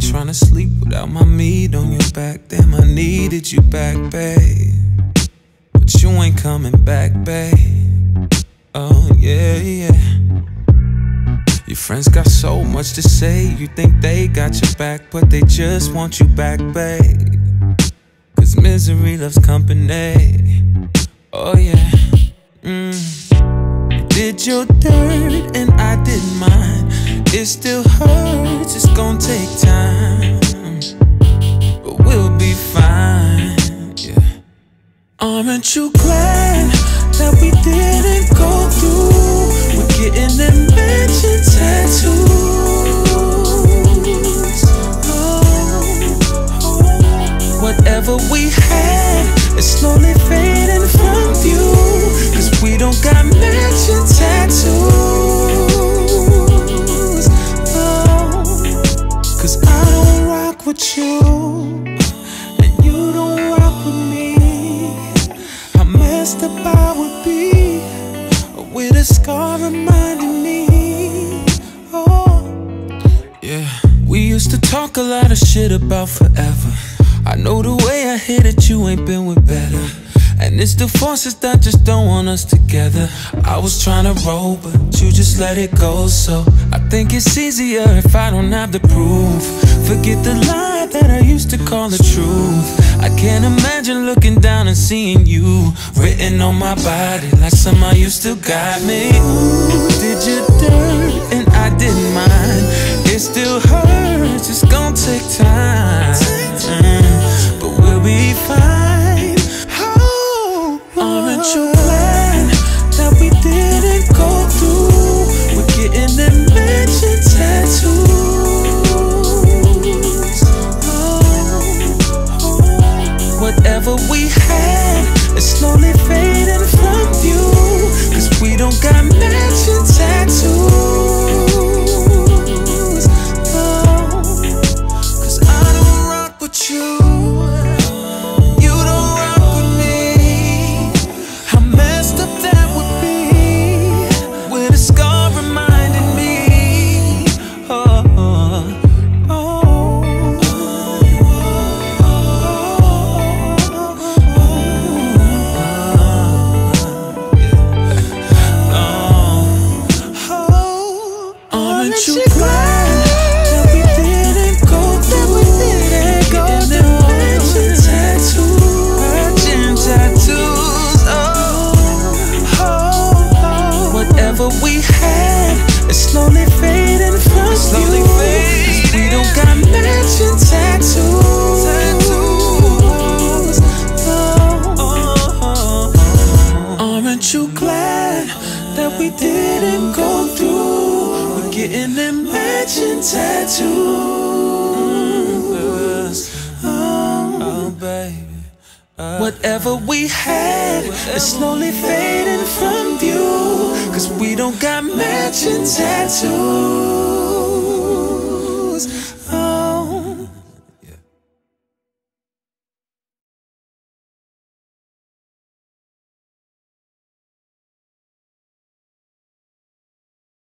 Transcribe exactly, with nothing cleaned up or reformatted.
tryna sleep without my meat on your back. Damn, I needed you back, babe, but you ain't coming back, babe. Oh, yeah, yeah. Your friends got so much to say, you think they got your back, but they just want you back, babe. Cause misery loves company. Oh, yeah. Mm. You did your dirt and I did mine. It still hurts, it's gonna take time, but we'll be fine, yeah. Aren't you glad that we didn't go through with getting them matching tattoos? Oh, oh. Whatever we had is slowly fading from view, cause we don't got matching tattoos. Cause I don't rock with you, and you don't rock with me. How messed up I would be with a scar reminding me. Oh, yeah. We used to talk a lot of shit about forever. I know the way I hit it, you ain't been with better. And it's the forces that just don't want us together. I was tryna roll, but you just let it go. So I think it's easier if I don't have the proof. Forget the lie that I used to call the truth. I can't imagine looking down and seeing you written on my body like somehow you still got me. Ooh, did your dirt and I did mine. It still hurts, it's gonna take time, mm, but we'll be fine. Aren't you glad that we didn't go through with getting them matching tattoos? Oh, oh. Whatever we had is slowly fading from view, cause we don't got matching tattoos. Oh, cause I don't rock with you. Whatever we had is slowly fading from view, cause we don't got matching tattoos.